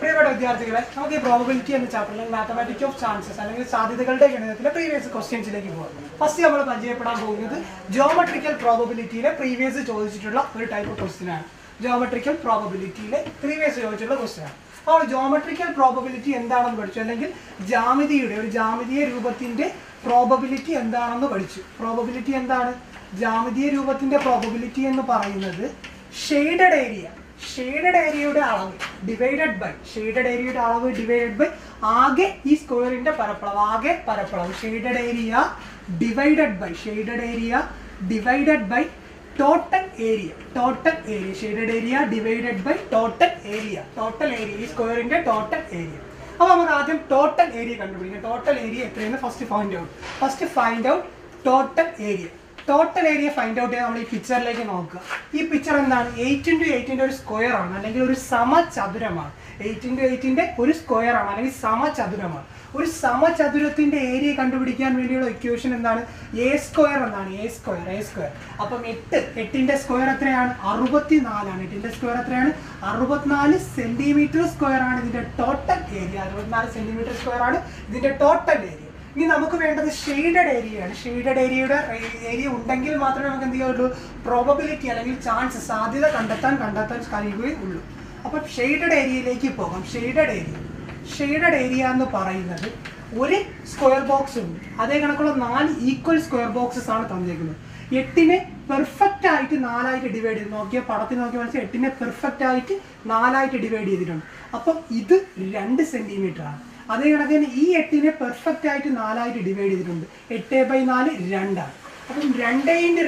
പ്രിയപ്പെട്ട വിദ്യാർത്ഥികളെ, നമുക്ക് ഈ പ്രോബബിലിറ്റി എന്ന ചാപ്റ്ററിൽ മാത്തമാറ്റിക്സ് ഓഫ് ചാൻസസ് അല്ലെങ്കിൽ സാധ്യതകളുടെ ഗണിതത്തിലെ പ്രീവിയസ് ക്വസ്റ്റ്യൻസിലേക്ക് പോകാം. ഫസ്റ്റ് നമ്മൾ പരിചയപ്പെടാൻ പോകുന്നത് ജിയോമെട്രിക്കൽ പ്രോബബിലിറ്റിയിലെ പ്രീവിയസ് ചോദിച്ചിട്ടുള്ള ഒരു ടൈപ്പ് ക്വസ്റ്റ്യൻ ആണ്. ജിയോമെട്രിക്കൽ പ്രോബബിലിറ്റിയിലെ പ്രീവിയസ് ചോദിച്ചിട്ടുള്ള ക്വസ്റ്റ്യൻ ആണ്. അപ്പോൾ ജിയോമെട്രിക്കൽ പ്രോബബിലിറ്റി എന്താണെന്ന് പഠിച്ചു, അല്ലെങ്കിൽ ജ്യാമിതിയുടെ ഒരു ജ്യാമിതീയ രൂപത്തിന്റെ പ്രോബബിലിറ്റി എന്താണെന്ന് പഠിച്ചു. പ്രോബബിലിറ്റി എന്താണ്? ജ്യാമിതീയ രൂപത്തിന്റെ പ്രോബബിലിറ്റി എന്ന് പറയുന്നത് ഷെയ്ഡഡ് ഏരിയ, ഷെയ്ഡഡ് ഏരിയയുടെ അളവ് ഡിവൈഡഡ് ബൈ, ഷെയ്ഡഡ് ഏരിയയുടെ അളവ് ഡിവൈഡഡ് ബൈ ആകെ ഈ സ്ക്വയറിന്റെ പരപ്പളവ്, ആകെ പരപ്പളവ് shaded area divided by, shaded area divided by total area, total area, shaded area divided by total area, total area, ഈ സ്ക്വയറിന്റെ ടോട്ടൽ ഏരിയ. അപ്പോൾ നമുക്ക് ആദ്യം ടോട്ടൽ ഏരിയ കണ്ടുപിടിക്കാം. ടോട്ടൽ ഏരിയ എത്രയെന്ന് first find out total area. Total area find out ചെയ്യാൻ നമ്മൾ ഈ പിക്ചറിലേക്ക് നോക്കുക. ഈ പിക്ചർ എന്താണ്? 8x8 ഒരു സ്ക്വയർ ആണ്, അല്ലെങ്കിൽ ഒരു സമചതുരമാണ്. 8x8 ഒരു സ്ക്വയർ ആണ്, അല്ലെങ്കിൽ സമചതുരമാണ്. ഒരു സമചതുരത്തിന്റെ ഏരിയ കണ്ടുപിടിക്കാൻ വേണ്ടിയുള്ള ഇക്വേഷൻ എന്താണ്? എ സ്ക്വയർ എന്നാണ്. A square. അപ്പം 8ന്റെ സ്ക്വയർ എത്രയാണ്? 64 ആണ്. 8ന്റെ സ്ക്വയർ എത്രയാണ്? 64 സെന്റിമീറ്റർ സ്ക്വയർ ആണ് ഇതിന്റെ ടോട്ടൽ ഏരിയ. 64 സെന്റിമീറ്റർ സ്ക്വയർ ആണ് ഇതിന്റെ ടോട്ടൽ ഏരിയ. ഇനി നമുക്ക് വേണ്ടത് ഷെയ്ഡഡ് ഏരിയയാണ്. ഷെയ്ഡഡ് ഏരിയയുടെ ഏരിയ ഉണ്ടെങ്കിൽ മാത്രമേ നമുക്ക് എന്ത് ചെയ്യുള്ളൂ? പ്രോബബിലിറ്റി അല്ലെങ്കിൽ ചാൻസ്, സാധ്യത കണ്ടെത്താൻ കഴിയുകയുള്ളൂ. അപ്പം ഷെയ്ഡഡ് ഏരിയയിലേക്ക് പോകാം. ഷെയ്ഡഡ് ഏരിയ എന്ന് പറയുന്നത് ഒരു സ്ക്വയർ ബോക്സ് ഉണ്ട്, അതേ കണക്കുള്ള 4 ഈക്വൽ സ്ക്വയർ ബോക്സസ് ആണ് തന്നിരിക്കുന്നത്. 8നെ പെർഫെക്റ്റ് ആയിട്ട് 4ആയിട്ട് ഡിവൈഡ് ചെയ്ത് നോക്കിയ പടത്തിൽ നോക്കിയ മനസ്സിലായി 8നെ പെർഫെക്റ്റ് ആയിട്ട് 4ആയിട്ട് ഡിവൈഡ് ചെയ്തിട്ടുണ്ട്. അപ്പം ഇത് 2 സെന്റിമീറ്റർ ആണ്. അതേ കണക്ക് തന്നെ ഈ 8നെ പെർഫെക്റ്റ് ആയിട്ട് 4ആയിട്ട് ഡിവൈഡ് ചെയ്തിട്ടുണ്ട്. 8/4 2ആണ്. അപ്പം 2x2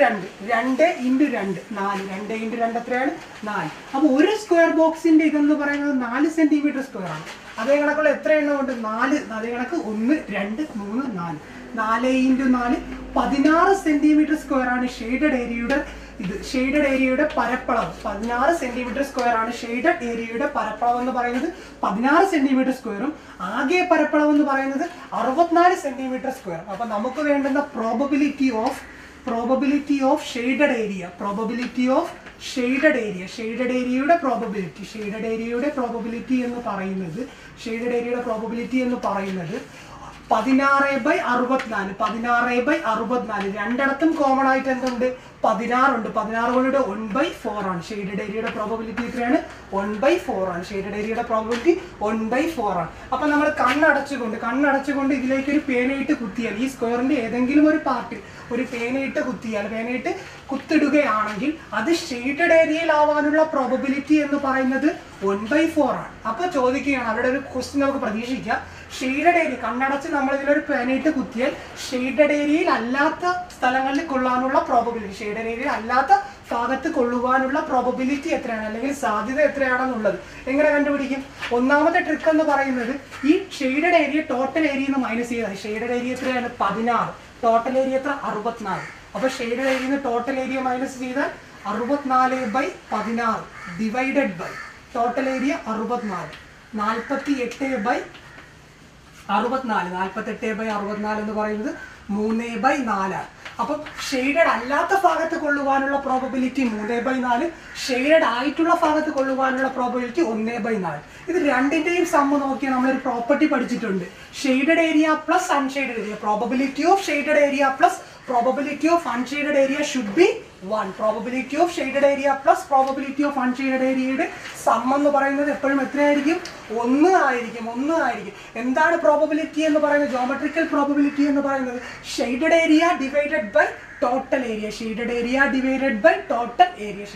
4, 2x2 എത്രയാണ്? 4. അപ്പോൾ ഒരു സ്ക്വയർ ബോക്സിന്റെ ഇതെന്ന് പറയുന്നത് 4 സെന്റിമീറ്റർ സ്ക്വയർ ആണ്. അതേ കണക്കുള്ള എത്ര എണ്ണം ഉണ്ട്? 4. അതേ കണക്ക് 1 2 3 4, 4x4 16 സെന്റിമീറ്റർ സ്ക്വയർ ആണ് ഷെയ്ഡഡ് ഏരിയയുടെ ഇത്. ഷെയ്ഡഡ് ഏരിയയുടെ പരപ്പളവ് 16 സെന്റിമീറ്റർ സ്ക്വയർ ആണ്. ഷെയ്ഡഡ് ഏരിയയുടെ പരപ്പളവ് എന്ന് പറയുന്നത് 16 സെന്റിമീറ്റർ സ്ക്വയറും ആകെ പരപ്പളവ് എന്ന് പറയുന്നത് 64 സെന്റിമീറ്റർ സ്ക്വയർ. അപ്പൊ നമുക്ക് വേണ്ടുന്ന probability of shaded area, shaded ഏരിയയുടെ പ്രോബബിലിറ്റി എന്ന് പറയുന്നത് 16/64. രണ്ടിടത്തും കോമൺ ആയിട്ട് എന്തുണ്ട്? 16 ഉണ്ട്. 16 കൊണ്ട് 1/4 ആണ്. ഷെയ്ഡഡ് ഏരിയയുടെ പ്രോബബിലിറ്റി എത്രയാണ്? 1/4 ആണ്. ഷെയ്ഡഡ് ഏരിയയുടെ പ്രോബബിലിറ്റി 1/4 ആണ്. അപ്പൊ നമ്മൾ കണ്ണടച്ചുകൊണ്ട് ഇതിലേക്ക് ഒരു പേനയിട്ട് കുത്തിയാൽ, ഈ സ്ക്വയറിന്റെ ഏതെങ്കിലും ഒരു പാർട്ട് ഒരു പേനയിട്ട് കുത്തിടുകയാണെങ്കിൽ അത് ഷെയ്ഡഡ് ഏരിയയിലാവാനുള്ള പ്രോബബിലിറ്റി എന്ന് പറയുന്നത് 1/4 ആണ്. അപ്പൊ ചോദിക്കുകയാണ്, അവിടെ ഒരു ക്വസ്റ്റ്യൻ നമുക്ക് പ്രതീക്ഷിക്കാം. ഷെയ്ഡഡ് ഏരിയ കണ്ണടച്ച് നമ്മൾ ഇതിലൊരു പേനയിട്ട് കുത്തിയാൽ ഷെയ്ഡഡ് ഏരിയയിൽ അല്ലാത്ത സ്ഥലങ്ങളിൽ കൊള്ളാനുള്ള പ്രോബബിലിറ്റി, ഷെയ്ഡഡ് ഏരിയയിൽ അല്ലാത്ത ഭാഗത്ത് കൊള്ളുവാനുള്ള പ്രോബബിലിറ്റി എത്രയാണ്, അല്ലെങ്കിൽ സാധ്യത എത്രയാണെന്നുള്ളത് എങ്ങനെ കണ്ടുപിടിക്കും? ഒന്നാമത്തെ ട്രിക്ക് എന്ന് പറയുന്നത് ഈ shaded area total area minus ചെയ്താൽ, ഷെയ്ഡഡ് ഏരിയ എത്രയാണ്? 16, ടോട്ടൽ ഏരിയ എത്ര? 64. അപ്പൊ shaded area total area minus ചെയ്താൽ 64/16 ഡിവൈഡഡ് ബൈ ടോട്ടൽ ഏരിയ 64, 48/64 എന്ന് പറയുന്നത് 3/4. അപ്പം ഷെയ്ഡഡ് അല്ലാത്ത ഭാഗത്ത് കൊള്ളുവാനുള്ള പ്രോബബിലിറ്റി 3/4, ഷെയ്ഡഡ് ആയിട്ടുള്ള ഭാഗത്ത് കൊള്ളുവാനുള്ള പ്രോബബിലിറ്റി 1/4. ഇത് രണ്ടിന്റെയും സമ്മ് നോക്കിയാൽ നമ്മളൊരു പ്രോപ്പർട്ടി പഠിച്ചിട്ടുണ്ട്. Shaded area plus unshaded area, probability of shaded area plus probability of unshaded area should be 1. Probability of shaded area plus probability of unshaded ഏരിയയുടെ സം എന്ന് പറയുന്നത് എപ്പോഴും എത്രയായിരിക്കും? 1 ആയിരിക്കും. എന്താണ് പ്രോബബിലിറ്റി എന്ന് പറയുന്നത്? ജോമെട്രിക്കൽ പ്രോബബിലിറ്റി എന്ന് പറയുന്നത് shaded area divided by total area, shaded area divided by total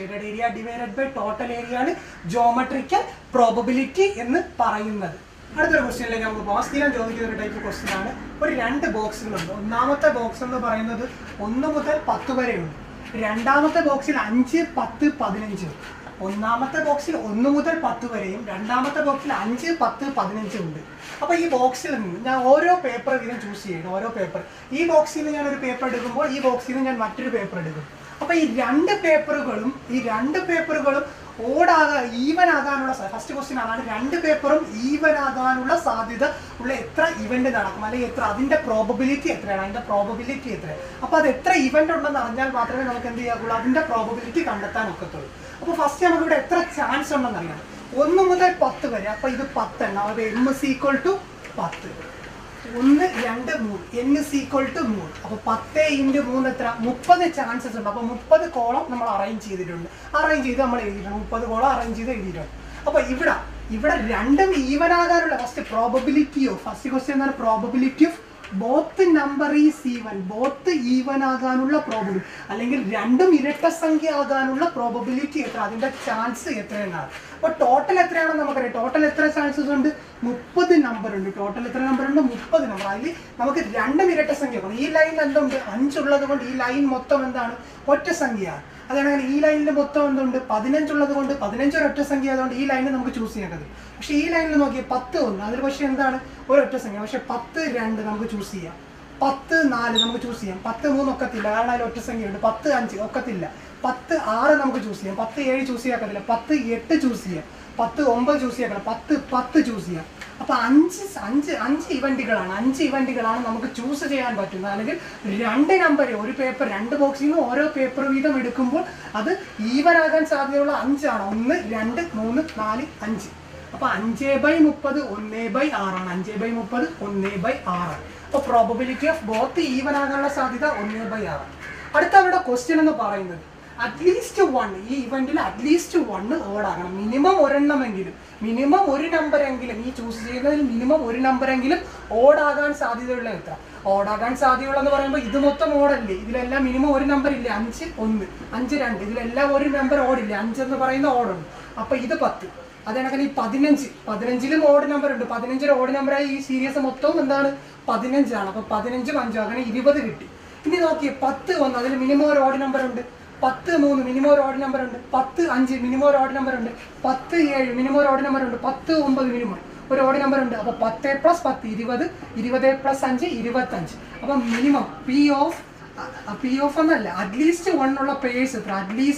area ആണ് ജോമെട്രിക്കൽ പ്രോബബിലിറ്റി എന്ന് പറയുന്നത്. അടുത്തൊരു ക്വസ്റ്റ്യനിലേക്ക് നമുക്ക് പോകാം. സ്ഥിരം ചോദിക്കുന്ന ഒരു ടൈപ്പ് ക്വസ്റ്റ്യൻ ആണ്. ഒരു 2 ബോക്സുകളുണ്ട്. ഒന്നാമത്തെ ബോക്സ് എന്ന് പറയുന്നത് 1 മുതൽ 10 വരെയുണ്ട്. രണ്ടാമത്തെ ബോക്സിൽ 5, 10, 15 ഉണ്ട്. ഒന്നാമത്തെ ബോക്സിൽ 1 മുതൽ 10 വരെയും രണ്ടാമത്തെ ബോക്സിൽ 5, 10, 15 ഉണ്ട്. അപ്പോൾ ഈ ബോക്സിൽ നിന്ന് ഞാൻ ഓരോ പേപ്പർ വീതം ചൂസ് ചെയ്യണം. ഓരോ പേപ്പർ, ഈ ബോക്സിൽ നിന്ന് ഞാൻ ഒരു പേപ്പർ എടുക്കുമ്പോൾ ഈ ബോക്സിൽ നിന്ന് ഞാൻ മറ്റൊരു പേപ്പർ എടുക്കും. അപ്പോൾ ഈ 2 പേപ്പറുകളും ഈവൻ ആകാനുള്ള, ഫസ്റ്റ് ക്വസ്റ്റ്യൻ അതാണ്, 2 പേപ്പറും ഈവൻ ആകാനുള്ള സാധ്യത ഉള്ള എത്ര ഇവന്റ് നടക്കും, അല്ലെങ്കിൽ എത്ര അതിന്റെ പ്രോബബിലിറ്റി എത്രയാണ്, അതിന്റെ പ്രോബബിലിറ്റി എത്രയാണ്. അപ്പോൾ അത് എത്ര ഇവന്റ് ഉണ്ടെന്ന് അറിഞ്ഞാൽ മാത്രമേ നമുക്ക് എന്ത് ചെയ്യാവുള്ളൂ, അതിന്റെ പ്രോബബിലിറ്റി കണ്ടെത്താൻ ഒക്കത്തുള്ളൂ. അപ്പോൾ ഫസ്റ്റ് നമുക്ക് ഇവിടെ എത്ര ചാൻസ് ഉണ്ടെന്ന് അറിയാം. 1 മുതൽ 10 വരെ. അപ്പോൾ ഇത് 10 എണ്ണം. അപ്പോൾ m is equal to 10. 1 2 3 n is equal to 3. അപ്പോൾ 10 × 3 എത്ര? 30 ചാൻസസ് ഉണ്ട്. അപ്പോൾ 30 കോളം നമ്മൾ അറേഞ്ച് ചെയ്തിട്ടുണ്ട്. അറേഞ്ച് ചെയ്ത് നമ്മൾ എഴുതിയിട്ടുണ്ട്. 30 കോളം അറേഞ്ച് ചെയ്ത് എഴുതിയിട്ടുണ്ട്. അപ്പോൾ ഇവിടെ രണ്ടും ഈവൻ ആകാനുള്ള first probability of first question എന്താണ്? Probability of both number is even. Both even ആകാനുള്ള പ്രോബബിലിറ്റി അല്ലെങ്കിൽ രണ്ടും ഇരട്ട സംഖ്യ ആകാനുള്ള പ്രോബബിലിറ്റി എത്ര? അതിന്റെ ചാൻസ് എത്രയെന്നാണ്. അപ്പോൾ ടോട്ടൽ എത്രയാണെന്ന് നമുക്കറിയാം. ടോട്ടൽ എത്ര ചാൻസസ് ഉണ്ട്? 30 നമ്പർ ഉണ്ട്. ടോട്ടൽ എത്ര നമ്പർ ഉണ്ട്? 30 നമ്പർ. അതിൽ നമുക്ക് രണ്ടും ഇരട്ട സംഖ്യ. ഈ ലൈനിൽ എന്തുണ്ട്? 5 ഉള്ളത് കൊണ്ട് ഈ ലൈൻ മൊത്തം എന്താണ്? ഒറ്റ സംഖ്യയാണ്. അതാണെങ്കിൽ ഈ ലൈനിൽ മൊത്തം എന്തുണ്ട്? 15 ഉള്ളത് കൊണ്ട് 15 ഒരൊറ്റ സംഖ്യ ആയതുകൊണ്ട് ഈ ലൈനിൽ നമുക്ക് ചൂസ് ചെയ്യേണ്ടത്. പക്ഷേ ഈ ലൈനിൽ നോക്കിയാൽ 10 1 അതിൽ പക്ഷേ എന്താണ്? ഒരൊറ്റ സംഖ്യ. പക്ഷേ 10 2 നമുക്ക് ചൂസ് ചെയ്യാം. 10 4 നമുക്ക് ചൂസ് ചെയ്യാം. 10 3 ഒക്കത്തില്ല, കാരണം അതിൽ ഒറ്റ സംഖ്യയുണ്ട്. 10 5 ഒക്കത്തില്ല. 10 6 നമുക്ക് ചൂസ് ചെയ്യാം. 10 7 ചൂസ് ചെയ്യാക്കത്തില്ല. 10 8 ചൂസ് ചെയ്യാം. 10 9 ചൂസ് ചെയ്യാക്കത്തില്ല. 10 ചൂസ് ചെയ്യാം. അപ്പോൾ 5 ഇവന്റുകളാണ്. 5 ഇവന്റുകളാണ് നമുക്ക് ചൂസ് ചെയ്യാൻ പറ്റുന്നത്. അല്ലെങ്കിൽ 2 നമ്പർ ഒരു പേപ്പർ 2 ബോക്സിൽ നിന്ന് ഓരോ പേപ്പർ വീതം എടുക്കുമ്പോൾ അത് ഈവൻ ആകാൻ സാധ്യതയുള്ള 5 ആണ്. 1 2 3 4 5. അപ്പോൾ 5/30 1/6 ആണ്. 5/30 1/6. അപ്പോൾ പ്രോബബിലിറ്റി ഓഫ് ബോത്ത് ഈവൻ ആകാനുള്ള സാധ്യത 1/6. അടുത്ത അവരുടെ ക്വസ്റ്റ്യൻ എന്ന് പറയുന്നത് അറ്റ്ലീസ്റ്റ് 1 ഈ ഇവന്റിൽ അറ്റ്ലീസ്റ്റ് 1 ഓടാകണം. മിനിമം ഒരെണ്ണമെങ്കിലും, മിനിമം ഒരു നമ്പറെങ്കിലും ഈ ചൂസ് ചെയ്യുന്നതിൽ മിനിമം ഒരു നമ്പറെങ്കിലും ഓടാകാൻ സാധ്യതയുള്ള എത്ര? ഓടാകാൻ സാധ്യതയുള്ളതെന്ന് പറയുമ്പോൾ ഇത് മൊത്തം ഓടല്ലേ? ഇതിലെല്ലാം മിനിമം ഒരു നമ്പർ ഇല്ലേ? 5 1 5 2 ഇതിലെല്ലാം ഒരു നമ്പർ ഓടില്ലേ? 5 എന്ന് പറയുന്ന ഓടുണ്ട്. അപ്പോൾ ഇത് 10. അതേണക്കന്നെ ഈ 15ലും ഓഡ് നമ്പർ ഉണ്ട്. 15 ഓഡ് നമ്പറായി ഈ സീരീസ് മൊത്തം എന്താണ്? 15 ആണ്. അപ്പോൾ 15 5 അങ്ങനെ 20 കിട്ടി. ഇനി നോക്കിയേ 10 1 അതിൽ മിനിമം ഒരു ഓഡ് നമ്പർ ഉണ്ട്. 10 3 മിനിമം ഒരു ഓഡ് നമ്പർ ഉണ്ട്. 10 5 മിനിമം ഒരു ഓഡ് നമ്പർ ഉണ്ട്. 10 7 മിനിമം ഒരു ഓഡ് നമ്പർ ഉണ്ട്. 10 9 മിനിമം ഒരു ഓഡ് നമ്പർ ഉണ്ട്. അപ്പോൾ 10 + 10 20 20 + 5 25. അപ്പം മിനിമം പി ഓഫ് എന്നല്ല, അറ്റ്ലീസ്റ്റ് 1 ഉള്ള പേഴ്സ് എത്ര?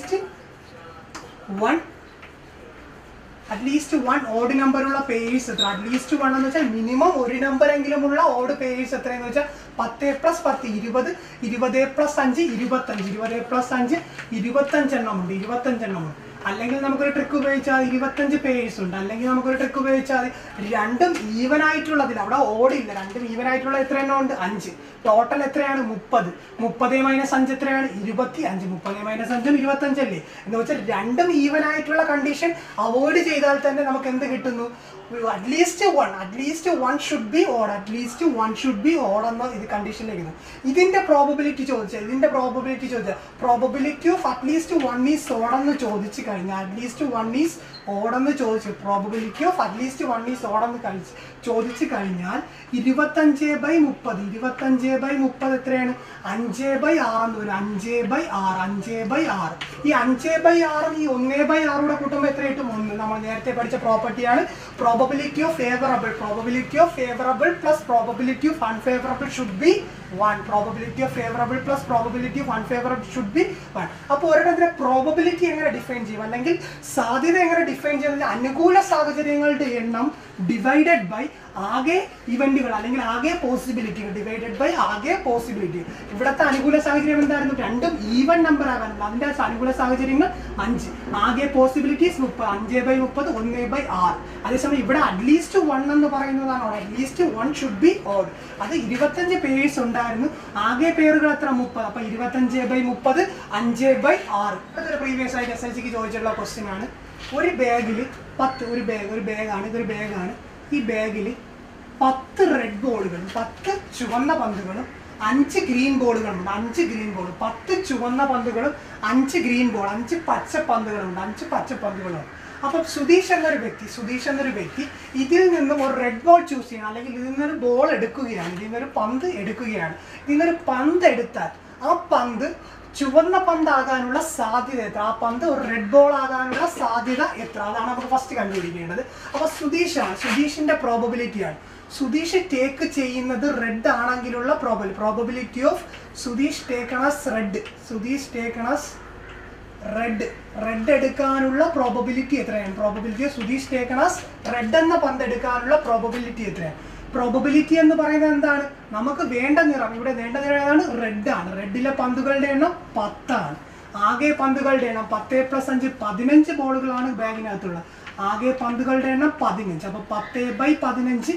അറ്റ്ലീസ്റ്റ് 1 ഓഡ് നമ്പറുള്ള പേഴ്സ് എത്ര? അറ്റ്ലീസ്റ്റ് 1 എന്ന് വെച്ചാൽ മിനിമം ഒരു നമ്പറെങ്കിലുമുള്ള ഓഡ് പേഴ്സ് എത്രയെന്ന് വെച്ചാൽ 10 + 10 20 20 + 5 25 20 + 5 25 എണ്ണമുണ്ട്. 25 എണ്ണമുണ്ട്. അല്ലെങ്കിൽ നമുക്കൊരു ട്രിക്ക് ഉപയോഗിച്ചാൽ 25 പേഴ്സ് ഉണ്ട്. അല്ലെങ്കിൽ നമുക്കൊരു ട്രിക്ക് ഉപയോഗിച്ചാൽ രണ്ടും ഈവൻ ആയിട്ടുള്ളതിൽ അവിടെ ഓടില്ല. രണ്ടും ഈവൻ ആയിട്ടുള്ള എത്ര എണ്ണം ഉണ്ട്? 5. ടോട്ടൽ എത്രയാണ്? 30. 30 - 5 എത്രയാണ്? 25. 30 - 5 25 അല്ലേ? എന്ന് വെച്ചാൽ രണ്ടും ഈവൻ ആയിട്ടുള്ള കണ്ടീഷൻ അവോയ്ഡ് ചെയ്താൽ തന്നെ നമുക്ക് എന്ത് കിട്ടുന്നു? At least 1 should be odd. At least 1 should be odd എന്ന ഇത് കണ്ടീഷനിലേക്ക് ഇതിന്റെ പ്രോബബിലിറ്റി ചോദിച്ചാൽ probability of at least 1 is odd എന്ന് ചോദിച്ചു കഴിഞ്ഞാൽ അറ്റ്ലീസ്റ്റ് 1 ഈസ് ഓഡ് എന്ന് ചോദിച്ചു probability of at least 1 is odd എന്ന് ചോദിച്ചു കഴിഞ്ഞാൽ 25/30 25/30 എത്രയാണ്? 5/6 എന്ന് വരും. 5/6 ഈ 5/6 ഈ 1/6 കൂട്ടുമ്പോൾ എത്ര കിട്ടും? 1. നമ്മൾ നേരത്തെ പഠിച്ച പ്രോപ്പർട്ടിയാണ് probability of favourable. Probability of favourable plus probability of unfavourable should be 1. Probability of favourable plus probability of unfavourable should be 1. അപ്പോൾ ഒരെണ്ണത്തിലെ പ്രോബബിലിറ്റി എങ്ങനെ ഡിഫൈൻ ചെയ്യും അല്ലെങ്കിൽ സാധ്യത എങ്ങനെ ഡിഫൈൻ ചെയ്യുന്നത്? അനുകൂല സാഹചര്യങ്ങളുടെ എണ്ണം ഡിവൈഡഡ് ബൈ ആകെ ഇവന്റുകൾ അല്ലെങ്കിൽ ആകെ പോസിബിലിറ്റികൾ ഡിവൈഡഡ് ബൈ ആകെ പോസിബിലിറ്റി. ഇവിടുത്തെ അനുകൂല സാഹചര്യം എന്തായിരുന്നു? രണ്ടും ഈവൻ നമ്പർ ആകാനുള്ള അതിന്റെ അനുകൂല സാഹചര്യങ്ങൾ 5. ആകെ പോസിബിലിറ്റീസ് 30. 5/30 1/6. അതേസമയം ഇവിടെ അറ്റ്ലീസ്റ്റ് 1 എന്ന് പറയുന്നതാണ് അറ്റ്ലീസ്റ്റ് 1 ഷുഡ് ബി ഓഡ്. അത് 25 പേഴ്സ് ഉണ്ടായിരുന്നു. ആകെ പേരുകൾ എത്ര? 30. അപ്പോൾ 25/30 5/6. അതൊരു പ്രീവിയസ് ആയിട്ട് SSLCക്ക് ചോദിച്ചിട്ടുള്ള ക്വസ്റ്റ്യൻ ആണ്. ഒരു ബാഗിൽ 10 ഒരു ബാഗാണ് ഇതൊരു ബാഗാണ്. ഈ ബാഗിൽ 10 റെഡ് ബോളുകളും 10 ചുവന്ന പന്തുകളും 5 ഗ്രീൻ ബോളുകളുണ്ട്. 5 ഗ്രീൻ ബോൾ 10 ചുവന്ന പന്തുകളും 5 ഗ്രീൻ ബോൾ 5 പച്ച പന്തുകളുണ്ട്. 5 പച്ച പന്തുകളുണ്ട്. അപ്പം സുധീഷ് എന്നൊരു വ്യക്തി ഇതിൽ നിന്നും ഒരു റെഡ് ബോൾ ചൂസ് ചെയ്യണം. അല്ലെങ്കിൽ ഇതിൽ നിന്നൊരു ബോൾ എടുക്കുകയാണ്. ഇതിൽ നിന്നൊരു പന്ത് എടുക്കുകയാണ്. ഇതിൽ നിന്നൊരു പന്ത് എടുത്താൽ ആ പന്ത് ചുവന്ന പന്താകാനുള്ള സാധ്യത എത്ര? ആ പന്ത് ഒരു റെഡ് ബോൾ ആകാനുള്ള സാധ്യത എത്ര? അതാണ് നമുക്ക് ഫസ്റ്റ് കണ്ടുപിടിക്കേണ്ടത്. അപ്പോൾ സുധീഷിന്റെ പ്രോബബിലിറ്റിയാണ്. സുധീഷ് ടേക്ക് ചെയ്യുന്നത് റെഡ് ആണെങ്കിലുള്ള probability of Sudheesh taken as red എടുക്കാനുള്ള പ്രോബബിലിറ്റി എത്രയാണ്? Probability of Sudheesh taken as red എന്ന പന്ത് എടുക്കാനുള്ള പ്രോബബിലിറ്റി എത്രയാണ്? പ്രോബബിലിറ്റി എന്ന് പറയുന്നത് എന്താണ്? നമുക്ക് വേണ്ട നിറം, ഇവിടെ വേണ്ട നിറം ഏതാണ്? റെഡ് ആണ്. റെഡിലെ പന്തുകളുടെ എണ്ണം 10 ആണ്. ആകെ പന്തുകളുടെ എണ്ണം 10 + 5 15 ബോളുകളാണ് ബാഗിനകത്തുള്ളത്. ആകെ പന്തുകളുടെ എണ്ണം 15. അപ്പോൾ 10/15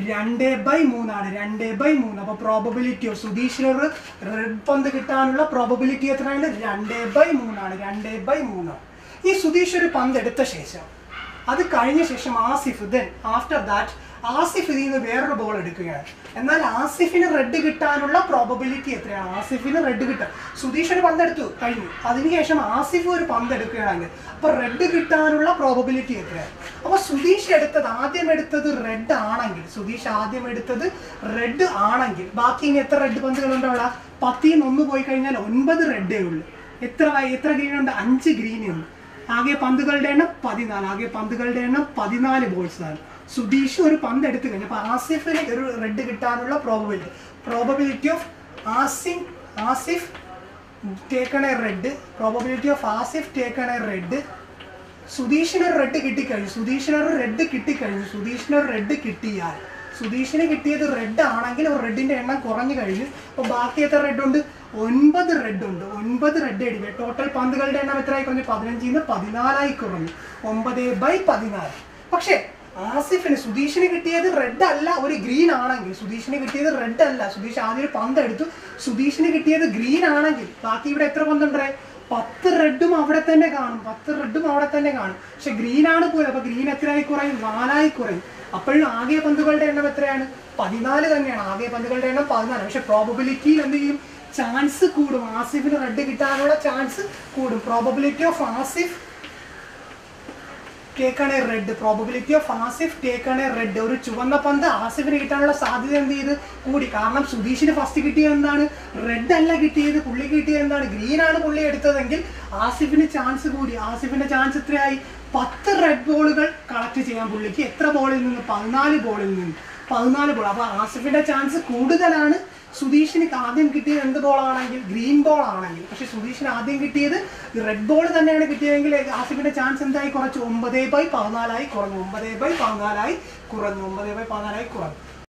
2/3 ആണ്. 2/3. അപ്പോൾ പ്രോബബിലിറ്റി ഓഫ് സുധീഷിനൊരു റെഡ് പന്ത് കിട്ടാനുള്ള പ്രോബബിലിറ്റി എത്രയാണ്? 2/3 ആണ്. 2/3. ഈ സുധീഷ് ഒരു പന്ത് എടുത്ത ശേഷം, അത് കഴിഞ്ഞ ശേഷം Asif, then after that Asif ഇതിൽ നിന്ന് വേറൊരു ബോൾ എടുക്കുകയാണ്. എന്നാൽ ആസിഫിന് റെഡ് കിട്ടാനുള്ള പ്രോബബിലിറ്റി എത്രയാണ്? ആസിഫിന് റെഡ് കിട്ടാൻ, സുധീഷ് ഒരു പന്ത് എടുത്തു കഴിഞ്ഞു, അതിനുശേഷം ആസിഫ് ഒരു പന്ത് എടുക്കുകയാണെങ്കിൽ അപ്പോൾ റെഡ് കിട്ടാനുള്ള പ്രോബബിലിറ്റി എത്രയാണ്? അപ്പോൾ സുധീഷ് ആദ്യം എടുത്തത് റെഡ് ആണെങ്കിൽ, സുധീഷ് ആദ്യം എടുത്തത് റെഡ് ആണെങ്കിൽ ബാക്കി ഇനി എത്ര റെഡ് പന്തുകളുണ്ട് അവിടെ? 10 നിന്ന് 1 പോയി കഴിഞ്ഞാൽ 9 റെഡേ ഉള്ളൂ. എത്ര ഗ്രീൻ ഉണ്ട്? 5 ഗ്രീൻ ഉണ്ട്. ആകെ പന്തുകളുടെ എണ്ണം 14. ആകെ പന്തുകളുടെ എണ്ണം 14 ബോൾസ് ആണ്. സുധീഷ് ഒരു പന്ത് എടുത്തു കഴിഞ്ഞു. അപ്പോൾ ആസിഫിന് ഒരു റെഡ് കിട്ടാനുള്ള probability of Asif taken a red, probability of Asif taken a red. സുധീഷിന് ഒരു റെഡ് കിട്ടിക്കഴിഞ്ഞു. സുധീഷിന് ഒരു റെഡ് കിട്ടിയാൽ, സുധീഷിന് കിട്ടിയത് റെഡ് ആണെങ്കിൽ ഒരു റെഡിന്റെ എണ്ണം കുറഞ്ഞു കഴിഞ്ഞു. അപ്പോൾ ബാക്കി എത്ര റെഡ് ഉണ്ട്? 9 റെഡ് ഉണ്ട്. 9 റെഡ് അടിക്കുക. ടോട്ടൽ പന്തുകളുടെ എണ്ണം എത്രയായി കുറഞ്ഞു? 15 നിന്ന് 14 കുറഞ്ഞു. 9/14. പക്ഷേ ആസിഫിന്, സുധീഷിന് കിട്ടിയത് റെഡ് അല്ല, ഒരു ഗ്രീൻ ആണെങ്കിൽ, സുധീഷിന് കിട്ടിയത് റെഡ് അല്ല, സുധീഷ് ആദ്യം ഒരു പന്ത് എടുത്തു, സുധീഷിന് കിട്ടിയത് ഗ്രീൻ ആണെങ്കിൽ ബാക്കി ഇവിടെ എത്ര പന്തുണ്ടേ? 10 റെഡും അവിടെ തന്നെ കാണും. പക്ഷെ ഗ്രീൻ ആണ് പോയത്. അപ്പൊ ഗ്രീൻ എത്രയായി കുറയും? 4 കുറയും. അപ്പോഴും ആകെ പന്തുകളുടെ എണ്ണം എത്രയാണ്? 14 തന്നെയാണ്. ആകെ പന്തുകളുടെ എണ്ണം 14. പക്ഷെ പ്രോബബിലിറ്റിയിൽ എന്ത് ചെയ്യും? ചാൻസ് കൂടും. ആസിഫിന് റെഡ് കിട്ടാനുള്ള ചാൻസ് കൂടും. Probability of Asif taken a red, probability of Asif taken a red. ഒരു ചുവന്ന പന്ത് ആസിഫിന് കിട്ടാനുള്ള സാധ്യത എന്ത് ചെയ്ത് കൂടി? കാരണം സുധീഷിന് ഫസ്റ്റ് കിട്ടിയത് എന്താണ്? റെഡ് അല്ല കിട്ടിയത്, പുള്ളി കിട്ടിയത് എന്താണ്? ഗ്രീൻ ആണ് പുള്ളി എടുത്തതെങ്കിൽ ആസിഫിന് ചാൻസ് കൂടി. ആസിഫിന്റെ ചാൻസ് എത്രയായി? 10 റെഡ് ബോളുകൾ കളക്ട് ചെയ്യാൻ പുള്ളിക്ക്. എത്ര ബോളിൽ നിന്ന്? 14 ബോളിൽ നിന്ന്. 14 ബോൾ. അപ്പോൾ ആസിഫിന്റെ ചാൻസ് കൂടുതലാണ്. സുധീഷിന് ആദ്യം കിട്ടിയത് എന്ത് ബോളാണെങ്കിൽ? ഗ്രീൻ ബോൾ ആണെങ്കിൽ. പക്ഷെ സുധീഷിന് ആദ്യം കിട്ടിയത് റെഡ് ബോൾ തന്നെയാണ് കിട്ടിയതെങ്കിൽ ആസിഫിന്റെ ചാൻസ് എന്തായി? കുറച്ച് 9/14 കുറഞ്ഞു. 9/14 കുറഞ്ഞു.